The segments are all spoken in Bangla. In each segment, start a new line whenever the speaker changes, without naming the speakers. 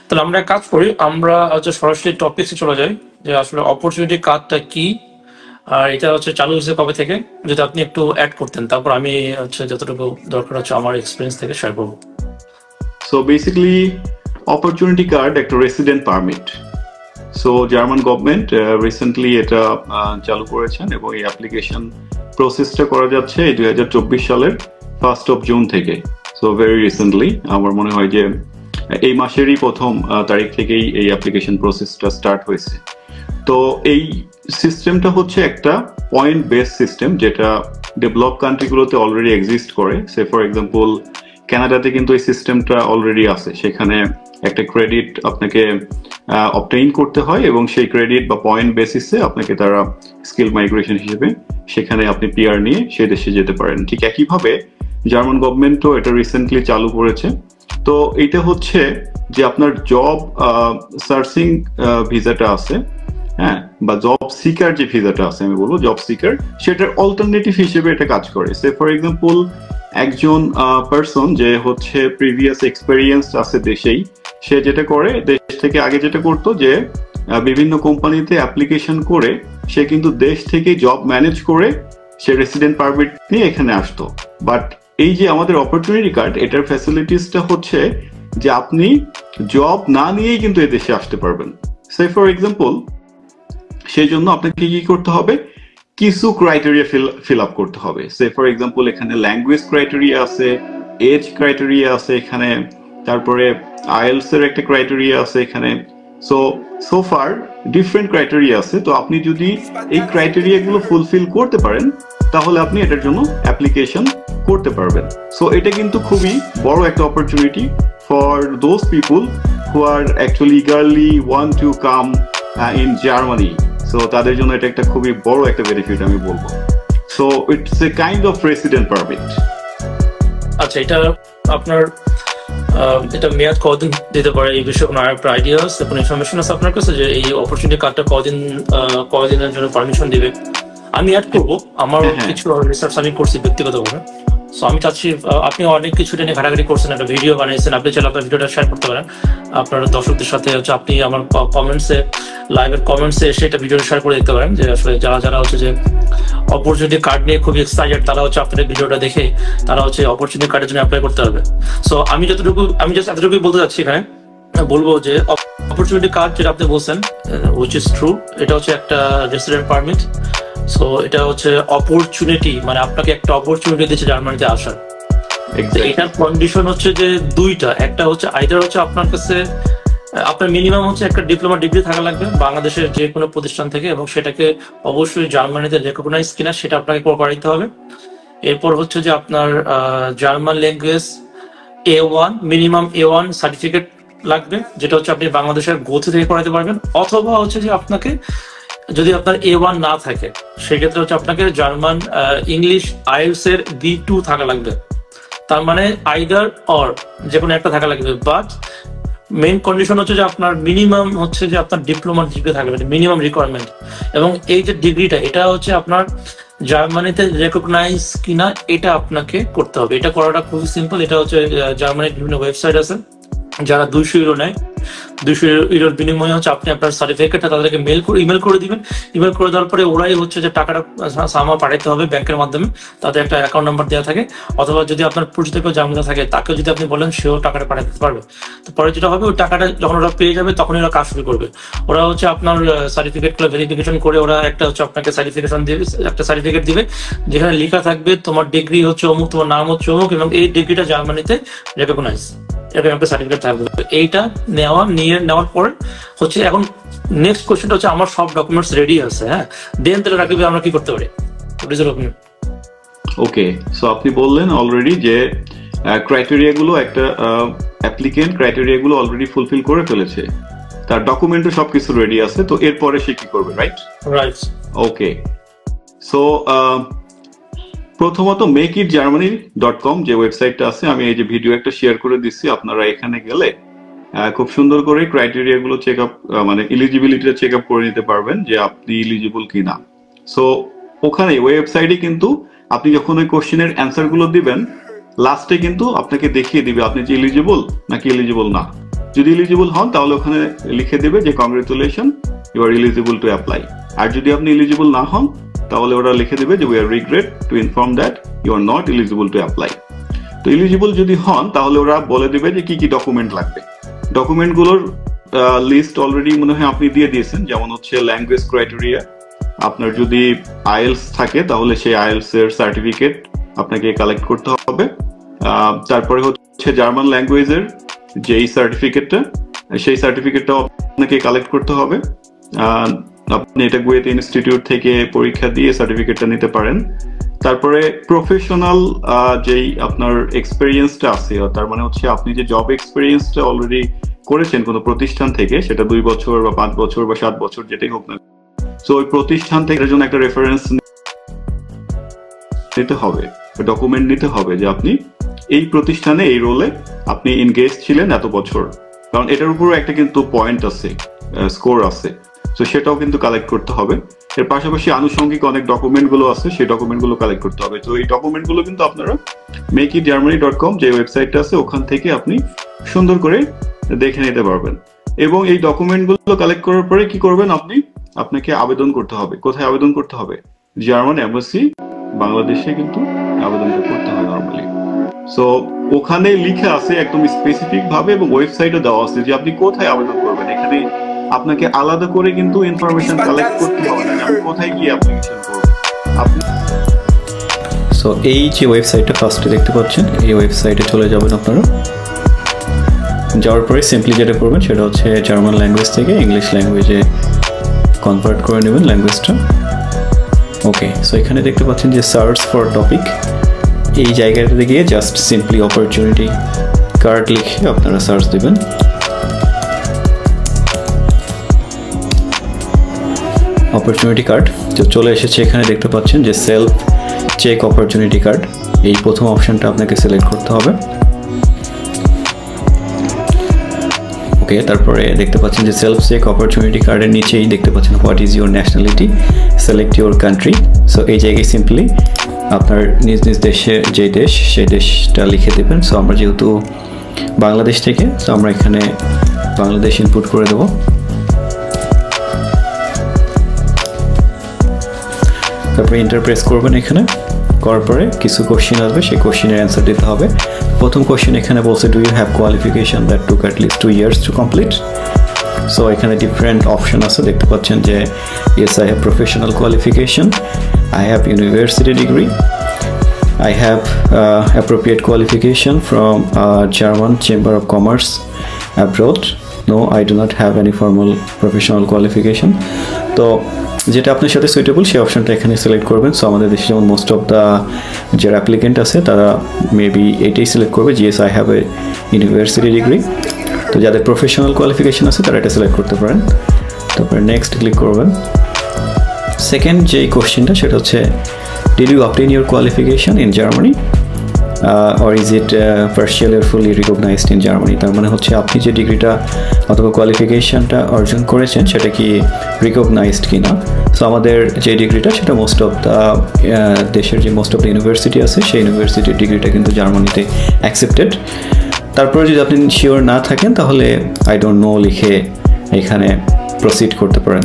তাহলে আমরা এক কাজ করি, আমরা হচ্ছে সরাসরি টপিকসে চলে যাই যে আসলে অপরচুনিটি কার্ডটা কি, আর এটা হচ্ছে চালু হয়েছে কবে থেকে, যদি আপনি একটু অ্যাড করতেন, তারপর আমি হচ্ছে যতটুকু দরকার হচ্ছে আমার এক্সপিরিয়েন্স থেকে শেয়ার করবো।
সো বেসিক্যালি অপরচুনিটি কার্ড একটা resident permit. So German government recently এটা চালু করেছেন এবং এই অ্যাপ্লিকেশন প্রসেসটা করা যাচ্ছে এই 2024 সালের 1 জুন থেকে। সো ভেরি রিসেন্টলি, আমার মনে হয় যে এই মাসেরই প্রথম তারিখ থেকেই এই অ্যাপ্লিকেশন প্রসেসটা স্টার্ট হয়েছে। তো এই সিস্টেমটা হচ্ছে একটা পয়েন্ট বেস সিস্টেম, যেটা ডেভেলপ কান্ট্রিগুলোতে অলরেডি এক্সিস্ট করে। সে ফর এক্সাম্পল কানাডাতে কিন্তু এই সিস্টেমটা অলরেডি আছে। সেখানে একটা ক্রেডিট আপনাকে অবটেইন করতে হয় এবং সেই ক্রেডিট বা পয়েন্ট বেসিসে আপনাকে তারা স্কিল মাইগ্রেশন হিসেবে সেখানে আপনি পিআর নিয়ে সেই দেশে যেতে পারেন। ঠিক একইভাবে জার্মান গভর্নমেন্টও এটা রিসেন্টলি চালু করেছে। তো এটা হচ্ছে যে আপনার জব সার্চিং ভিসাটা আছে, হ্যাঁ, বা জব সিকার যে ভিসাটা আছে, আমি বলবো জব সিকার, সেটার অল্টারনেটিভ হিসেবে এটা কাজ করে। সে ফর এক্সাম্পল একজন পার্সন যে হচ্ছে প্রিভিয়াস এক্সপেরিয়েন্স আছে দেশেই, সে যেটা করে, দেশ থেকে আগে যেটা করতো যে বিভিন্ন কোম্পানিতে অ্যাপ্লিকেশন করে সে কিন্তু দেশ থেকে জব ম্যানেজ করে সে রেসিডেন্ট পারমিট নিয়ে এখানে আসতো। বাট এই যে আমাদের অপরচুনিটি কার্ড, এটার ফ্যাসিলিটিসটা হচ্ছে যে আপনি জব না নিয়েই কিন্তু এই দেশে আসতে পারবেন। সে ফর এক্সাম্পল সেই জন্য আপনাকে কি করতে হবে, কিছু ক্রাইটেরিয়া ফিল আপ করতে হবে। সে ফর এক্সাম্পল এখানে ল্যাঙ্গুয়েজ ক্রাইটেরিয়া আছে, এজ ক্রাইটেরিয়া আছে এখানে, তারপরে আইএলস এর একটা ক্রাইটেরিয়া আছে এখানে। সো ফার ডিফারেন্ট ক্রাইটেরিয়া আছে। তো আপনি যদি এই ক্রাইটেরিয়া গুলো ফুলফিল করতে পারেন তাহলে আপনি এটার জন্য অ্যাপ্লিকেশন করতে পারবেন। সো এটা কিন্তু খুবই বড় একটা opportunity for those people who are actually eagerly want to come in Germany. So তাদের জন্য এটা একটা খুবই বড় একটা বেনিফিট আমি বলবো। So it's a kind of resident permit.
আচ্ছা, এটা আপনার এটা মেয়াদ কতদিন দিতে পারে, এই বিষয়ে কোনো আরেকটা আইডিয়া আছে, কোনো ইনফরমেশন আছে আপনার কাছে যে এই অপরচুনিটি কার্ডটা কদিনের জন্য পারমিশন দিবে? আমি অ্যাড করবো, আমার কিছু রিসার্চ আমি করছি ব্যক্তিগতভাবে। সো আমি চাচ্ছি, আপনি অনেক কিছু নিয়ে ঘাটাঘাটি করছেন, একটা ভিডিও বানিয়েছেন, আপনি চাইলে আপনার ভিডিওটা শেয়ার করতে পারেন আপনার দর্শকদের সাথে। হচ্ছে আপনি আমার কমেন্টসে, লাইভের কমেন্টসে এসে এটা ভিডিওটা শেয়ার করে দিতে পারেন, যে আসলে যারা হচ্ছে যে অপরচুনিটি কার্ড নিয়ে খুবই এক্সাইটেড, তারা হচ্ছে আপনাদের ভিডিওটা দেখে তারা হচ্ছে অপরচুনিটি কার্ডের জন্য অ্যাপ্লাই করতে পারবে। সো আমি জাস্ট এতটুকুই বলতে চাচ্ছি এখানে, বলবো যে অপরচুনিটি কার্ড যেটা আপনি বলছেন, উইচ ইজ ট্রু, এটা হচ্ছে একটা রেসিডেন্ট পারমিট। সো এটা হচ্ছে অপরচুনিটি, মানে আপনাকে একটা অপরচুনিটি দিচ্ছে জার্মানিতে আসার। এটার কন্ডিশন হচ্ছে যে দুইটা, একটা হচ্ছে আইদার হচ্ছে আপনার কাছে আপনার মিনিমাম হচ্ছে একটা ডিপ্লোমা ডিগ্রি থাকা লাগবে বাংলাদেশের যে কোনো প্রতিষ্ঠান থেকে, এবং সেটাকে অবশ্যই জার্মানিতে রেকগনাইজ কিনা সেটা আপনাকে করাইতে হবে। এরপর হচ্ছে যে আপনার German language A1, minimum A1 certificate লাগবে, যেটা হচ্ছে আপনি বাংলাদেশের গোথি থেকে করাইতে পারবেন। অথবা হচ্ছে যে আপনাকে, যদি আপনার A1 না থাকে, সেক্ষেত্রে হচ্ছে আপনাকে জার্মান ইংলিশ আইএলটিএস এর B2 থাকা লাগবে। তার মানে আইদার অর যে কোনো একটা থাকা লাগবে। বাট মেইন কন্ডিশন হচ্ছে যে আপনার মিনিমাম হচ্ছে যে আপনার ডিপ্লোমা ডিগ্রি থাকবে, মিনিমাম রিকোয়ারমেন্ট। এবং এই যে ডিগ্রিটা, এটা হচ্ছে আপনার জার্মানিতে রেকগনাইজ কিনা এটা আপনাকে করতে হবে। এটা করাটা খুবই সিম্পল। এটা হচ্ছে জার্মানির বিভিন্ন ওয়েবসাইট আছে, যারা 200 ইউরো নেয়, 200 ইউরোর বিনিময়ে হচ্ছে আপনি আপনার সার্টিফিকেটটা তাদেরকে ইমেল করে দিবেন। ইমেল করে দেওয়ার পরে ওরাই হচ্ছে যে টাকাটা সামা পাঠাইতে হবে ব্যাংকের মাধ্যমে, তাদের একটা অ্যাকাউন্ট নাম্বার দেওয়া থাকে। অথবা যদি আপনার পরিচিত কেউ জার্মানিতে থাকে, তাকেও যদি আপনি বলেন, সেও টাকাটা পাঠাতে পারবে। তো পরে যেটা হবে, ওই টাকাটা যখন ওরা পেয়ে যাবে তখনই ওরা কাজ শুরু করবে। ওরা হচ্ছে আপনার সার্টিফিকেটগুলো ভেরিফিকেশন করে ওরা একটা হচ্ছে আপনাকে একটা সার্টিফিকেট দিবে, যেখানে লেখা থাকবে তোমার ডিগ্রি হচ্ছে অমুক, তোমার নাম হচ্ছে অমুক, এবং এই ডিগ্রিটা জার্মানিতে রেকগনাইজ, এরকম একটা সার্টিফিকেট থাকবে। এইটা নেওয়ার পরে হচ্ছে এখন নেক্সট কোশ্চেনটা হচ্ছে, আমার সব ডকুমেন্টস রেডি আছে, হ্যাঁ, দেন তাহলে রাকিবে আমরা কি করতে পারি?
ওকে, সো আপনি বললেন অলরেডি যে ক্রাইটেরিয়া গুলো, একটা অ্যাপ্লিকেন্ট ক্রাইটেরিয়া গুলো অলরেডি ফুলফিল করে ফেলেছে, তার ডকুমেন্টও সবকিছু রেডি আছে। তো এরপরে সে কি করবে? রাইট। ওকে, সো প্রথমত makeitgermany.com যে ওয়েবসাইটটা আছে, আমি এই যে ভিডিও একটা শেয়ার করে দিচ্ছি, আপনারা এখানে গেলে খুব সুন্দর করে ক্রাইটেরিয়া গুলো চেক আপ, মানে এলিজিবিলিটিটা চেক আপ করে নিতে পারবেন যে আপনি এলিজিবল কিনা। সো ওখানে ওয়েবসাইটে কিন্তু আপনি যখন ওই কোশ্চেনের অ্যান্সার গুলো দিবেন, লাস্টে কিন্তু আপনাকে দেখিয়ে দিবে আপনি যে এলিজিবল নাকি এলিজিবল না। যদি এলিজিবল হন তাহলে ওখানে লিখে দেবে যে congratulation, you are eligible to apply. আর যদি আপনি এলিজিবল না হন তাহলে ওরা লিখে দেবে যে we are regret to inform that you are not eligible to apply. তো এলিজিবল যদি হন তাহলে ওরা বলে দেবে যে কি কি ডকুমেন্ট লাগবে। ডকুমেন্টগুলোর লিস্ট অলরেডি মনে হয় আপনি দিয়ে দিয়েছেন, যেমন হচ্ছে ল্যাঙ্গুয়েজ ক্রাইটেরিয়া, আপনার যদি আইএলস থাকে তাহলে সেই আইএলস এর সার্টিফিকেট আপনাকে কালেক্ট করতে হবে। তারপরে হচ্ছে জার্মান ল্যাঙ্গুয়েজের যেই সার্টিফিকেটটা, সেই সার্টিফিকেটটাও আপনাকে কালেক্ট করতে হবে। আপনি এটা গোয়েতে ইনস্টিটিউট থেকে পরীক্ষা দিয়ে সার্টিফিকেটটা নিতে পারেন। তারপরে প্রফেশনাল যেই আপনার এক্সপেরিয়েন্সটা আছে, তার মানে হচ্ছে আপনি যে জব এক্সপেরিয়েন্সটা অলরেডি করেছেন কোনো প্রতিষ্ঠান থেকে, সেটা 2 বছর বা 5 বছর বা 7 বছর যেটাই হোক না, তো ওই প্রতিষ্ঠান থেকে এর জন্য একটা রেফারেন্স নিতে হবে, ডকুমেন্ট নিতে হবে যে আপনি এই প্রতিষ্ঠানে এই রোলে আপনি এনগেজ ছিলেন এত বছর, কারণ এটার উপরও একটা কিন্তু পয়েন্ট আছে, স্কোর আছে, তো সেটাও কিন্তু কালেক্ট করতে হবে। এর পাশাপাশি আনুষঙ্গিক অনেক ডকুমেন্ট গুলো আছে, সেই ডকুমেন্ট গুলো কালেক্ট করতে হবে। তো এই ডকুমেন্ট গুলো কিন্তু আপনারা makeitgermany.com যে ওয়েবসাইটটা আছে ওখান থেকে আপনি সুন্দর করে দেখে নিতে পারবেন। এবং এই ডকুমেন্ট গুলো কালেক্ট করার পরে কি করবেন, আপনাকে আবেদন করতে হবে। কোথায় আবেদন করতে হবে? জার্মান এম্বাসি বাংলাদেশে কিন্তু আবেদনটা করতে হয় নরমালি। সো ওখানে লিখে আছে একদম স্পেসিফিক ভাবে এবং ওয়েবসাইটে দেওয়া আছে যে আপনি কোথায় আবেদন করবেন। এখানে আপনাকে আলাদা করে কিন্তু ইনফরমেশন কালেক্ট করতে হবে না আমি কোথায় গিয়ে অ্যাপ্লিকেশন করব।
সো এই যে ওয়েবসাইটটা ফার্স্টে দেখতে পাচ্ছেন, এই ওয়েবসাইটে চলে যাবেন আপনারা। যাওয়ার পরে সিম্পলি যেটা করবেন সেটা হচ্ছে জার্মান ল্যাঙ্গুয়েজ থেকে ইংলিশ ল্যাঙ্গুয়েজে কনভার্ট করে নেবেন ল্যাঙ্গুয়েজটা। ওকে, সো এখানে দেখতে পাচ্ছেন যে সার্চ ফর টপিক, এই জায়গাটাতে গিয়ে জাস্ট সিম্পলি অপরচুনিটি কার্ড লিখে আপনারা সার্চ দেবেন। অপরচুনিটি কার্ড তো চলে এসেছে। এখানে দেখতে পাচ্ছেন যে সেলফ চেক অপরচুনিটি কার্ড, এই প্রথম অপশনটা আপনাকে সিলেক্ট করতে হবে। ওকে, তারপরে দেখতে পাচ্ছেন যে সেলফ চেক অপরচুনিটি কার্ডের নিচেই দেখতে পাচ্ছেন what is your nationality, select your country. So এই জায়গায় সিম্পলি আপনার নিজ নিজ দেশে যে দেশ সেই দেশটা লিখে দেবেন। সো আমরা যেহেতু বাংলাদেশ থেকে, সো আমরা এখানে বাংলাদেশ ইনপুট করে দেবো। তারপরে এন্টার প্রেস করবেন। এখানে করার পরে কিছু কোশ্চেন আসবে, সেই কোশ্চেনের অ্যান্সার দিতে হবে। প্রথম কোশ্চেন এখানে বলছে do you have qualification that took at least 2 years to complete. So এখানে ডিফারেন্ট অপশন আছে, দেখতে পাচ্ছেন যে yes I have professional qualification, I have university degree, I have appropriate qualification from German Chamber of Commerce abroad, no I do not have any formal professional qualification। তো যেটা আপনার সাথে সুইটেবল সেই অপশনটা এখানে সিলেক্ট করবেন। সো আমাদের দেশে যেমন মোস্ট অফ দ্য যারা অ্যাপ্লিকেন্ট আছে তারা মেবি এটাই সিলেক্ট করবে, yes I have a university degree. তো যাদের প্রফেশনাল কোয়ালিফিকেশন আছে তারা এটা সিলেক্ট করতে পারেন। তারপরে নেক্সট ক্লিক করবেন। সেকেন্ড যে কোশ্চেনটা সেটা হচ্ছে did you obtain your qualification in Germany or is it partially or fully recognised in Germany. তার মানে হচ্ছে আপনি যে ডিগ্রিটা অথবা কোয়ালিফিকেশনটা অর্জন করেছেন সেটা কি রিকগনাইজড কি না। সো আমাদের যে ডিগ্রিটা সেটা মোস্ট অফ দ্য দেশের যে মোস্ট অফ দ্য ইউনিভার্সিটি আছে সেই ইউনিভার্সিটির ডিগ্রিটা কিন্তু জার্মানিতে অ্যাকসেপ্টেড। তারপরে যদি আপনি শিওর না থাকেন তাহলে আই ডোন্ট নো লিখে এখানে প্রসিড করতে পারেন।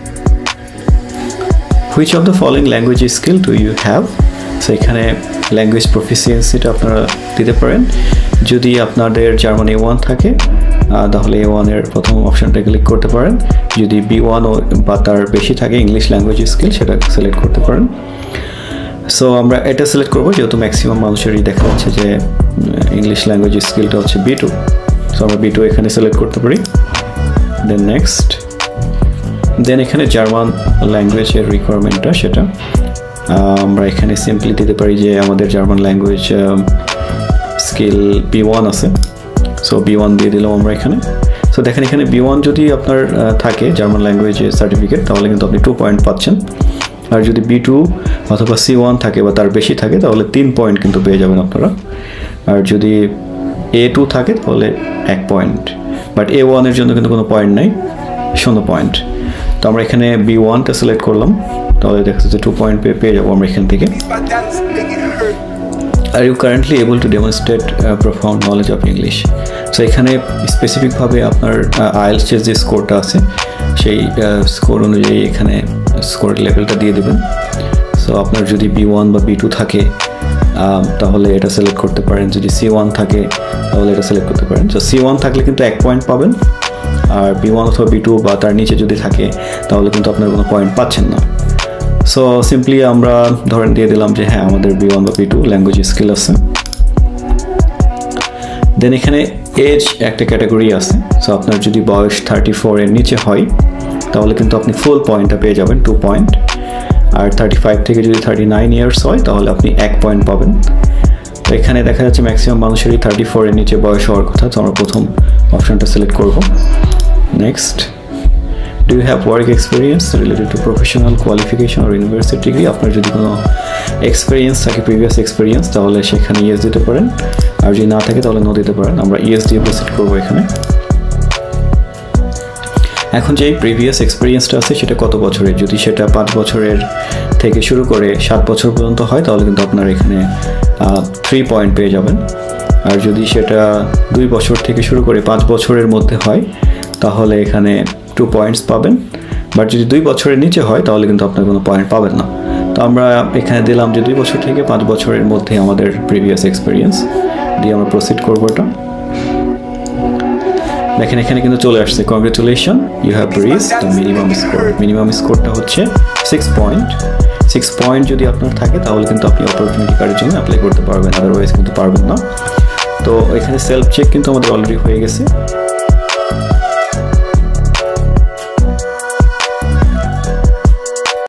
Which of the following language skill do you have. So এখানে ল্যাঙ্গুয়েজ প্রফিসিয়েন্সিটা আপনারা দিতে পারেন। যদি আপনাদের জার্মান A1 থাকে তাহলে A1 এর প্রথম অপশনটা ক্লিক করতে পারেন। যদি B1 বা তার বেশি থাকে ইংলিশ ল্যাঙ্গুয়েজ স্কিল সেটা সিলেক্ট করতে পারেন। সো আমরা এটা সিলেক্ট করবো যেহেতু ম্যাক্সিমাম মানুষেরই দেখা যাচ্ছে যে ইংলিশ ল্যাঙ্গুয়েজ স্কিলটা হচ্ছে B2। সো আমরা B2 এখানে সিলেক্ট করতে পারি। দেন নেক্সট, দেন এখানে জার্মান ল্যাঙ্গুয়েজের রিকোয়ারমেন্টটা সেটা আমরা এখানে সিম্পলি দিতে পারি যে আমাদের জার্মান ল্যাঙ্গুয়েজ স্কিল B1 আছে। সো B1 দিয়ে দিলাম আমরা এখানে। সো দেখেন এখানে B1 যদি আপনার থাকে জার্মান ল্যাঙ্গুয়েজের সার্টিফিকেট তাহলে কিন্তু আপনি 2 পয়েন্ট পাচ্ছেন। আর যদি B2 অথবা C1 থাকে বা তার বেশি থাকে তাহলে 3 পয়েন্ট কিন্তু পেয়ে যাবেন আপনারা। আর যদি A2 থাকে তাহলে 1 পয়েন্ট, বাট A1 এর জন্য কিন্তু কোনো পয়েন্ট নাই, 0 পয়েন্ট। তো আমরা এখানে B1টা সিলেক্ট করলাম, তাহলে দেখা যাচ্ছে 2 পয়েন্ট পেয়ে যাবো আমরা এখান থেকে। Are you currently able to demonstrate profound knowledge of English. So এখানে স্পেসিফিকভাবে আপনার আইএলটিএস যে স্কোরটা আছে সেই স্কোর অনুযায়ী এখানে স্কোরের লেভেলটা দিয়ে দেবেন। সো আপনার যদি B1 বা B2 থাকে তাহলে এটা সিলেক্ট করতে পারেন, যদি C1 থাকে তাহলে এটা সিলেক্ট করতে পারেন। সো C1 থাকলে কিন্তু 1 পয়েন্ট পাবেন, আর B1 অথবা B2 বা তার নিচে যদি থাকে তাহলে কিন্তু আপনার কোনো পয়েন্ট পাচ্ছেন না। সো সিম্পলি আমরা ধরেন দিয়ে দিলাম যে হ্যাঁ আমাদের B1 বা B2 ল্যাঙ্গুয়েজ স্কিল আছে। দেন এখানে এজ একটা ক্যাটাগরি আছে। সো আপনার যদি বয়স 34 এর নিচে হয় তাহলে কিন্তু আপনি ফুল পয়েন্টটা পেয়ে যাবেন 2 পয়েন্ট, আর 35 থেকে যদি 39 ইয়ার্স হয় তাহলে আপনি 1 পয়েন্ট পাবেন। তো এখানে দেখা যাচ্ছে ম্যাক্সিমাম মানুষেরই 34 এর নিচে বয়স হওয়ার কথা, তো আমরা প্রথম অপশনটা সিলেক্ট করব। Next, do you have work experience related to professional qualification or university degree? আপনার যদি কোনো এক্সপিরিয়েন্স থাকে, প্রিভিয়াস এক্সপিরিয়েন্স, তাহলে সেখানে ইয়েস দিতে পারেন, আর যদি না থাকে তাহলে নো দিতে পারেন। আমরা ইয়েস দিয়ে প্রসিড করবো এখানে। এখন যে প্রিভিয়াস এক্সপিরিয়েন্সটা আছে সেটা কত বছরের, যদি সেটা 5 বছরের থেকে শুরু করে 7 বছর পর্যন্ত হয় তাহলে কিন্তু আপনার এখানে 3 পয়েন্ট পেয়ে যাবেন, আর যদি সেটা 2 বছর থেকে শুরু করে 5 বছরের মধ্যে হয় তাহলে এখানে 2 পয়েন্টস পাবেন, বাট যদি 2 বছরের নিচে হয় তাহলে কিন্তু আপনার কোনো পয়েন্ট পাবেন না। তো আমরা এখানে দিলাম যে 2 বছর থেকে 5 বছরের মধ্যে আমাদের প্রিভিয়াস এক্সপিরিয়েন্স দিয়ে আমরা প্রসিড করবো এটা। দেখেন এখানে কিন্তু চলে আসছে congratulation, you have reached the minimum score. Minimum স্কোরটা হচ্ছে 6 পয়েন্ট। 6 পয়েন্ট যদি আপনার থাকে তাহলে কিন্তু আপনি অপরচুনিটি কার্ডের জন্য অ্যাপ্লাই করতে পারবেন, আদারওয়াইজ কিন্তু পারবেন না। তো এখানে সেলফ চেক কিন্তু আমাদের অলরেডি হয়ে গেছে।